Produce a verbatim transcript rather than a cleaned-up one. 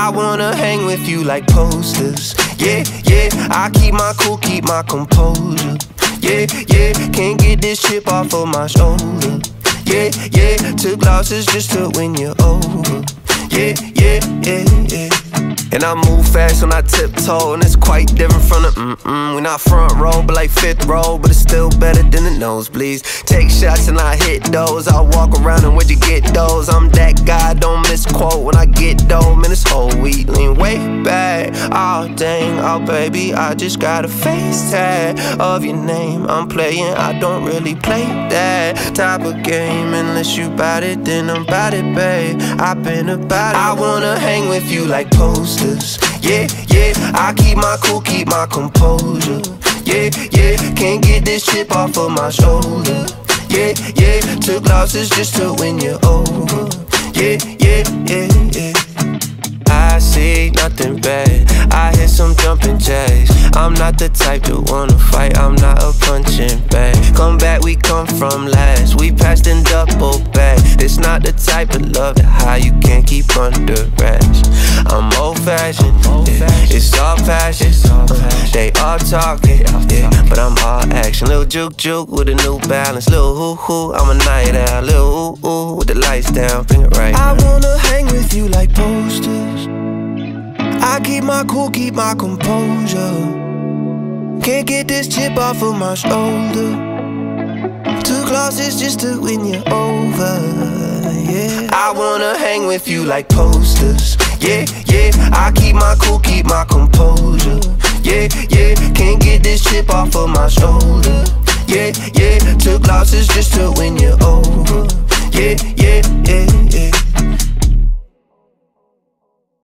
I wanna hang with you like posters. Yeah, yeah, I keep my cool, keep my composure. Yeah, yeah, can't get this chip off of my shoulder. Yeah, yeah, took losses just to win you over. Yeah, yeah, yeah, yeah. And I move fast when I tiptoe, and it's quite different from the mm-mm. We not front row, but like fifth row, but it's still better than the nosebleeds. Take shots and I hit those. I walk around and where'd you get those? I'm that guy, don't misquote when I get dough. Man, this whole week lean way back. Oh dang, oh baby, I just got a face tag of your name. I'm playing, I don't really play that type of game. Unless you bout it, then I'm bout it, babe. I've been about it. I wanna hang with you like posters. Yeah, yeah, I keep my cool, keep my composure. Yeah, yeah, can't get this chip off of my shoulder. Yeah, yeah, took losses just to win you over. Yeah, yeah, yeah, yeah. I see nothing bad, I hear some jumping jacks. I'm not the type to wanna fight, I'm not a punching bag. Come back, we come from last, we passed in double back. It's not the type of love that high you can't keep under wraps. I'm old-fashioned, yeah. It's all passion, uh, they all talking, yeah, but I'm all action. Little juke juke with a new balance, little hoo hoo, I'm a night owl. Little ooh ooh with the lights down, bring it right. I wanna hang with you like posters. I keep my cool, keep my composure. Can't get this chip off of my shoulder. Took losses just to win you over, yeah. I wanna hang with you like posters. Yeah, yeah, I keep my cool, keep my composure. Yeah, yeah, can't get this chip off of my shoulder. Yeah, yeah, took losses just to win you over. Yeah, yeah.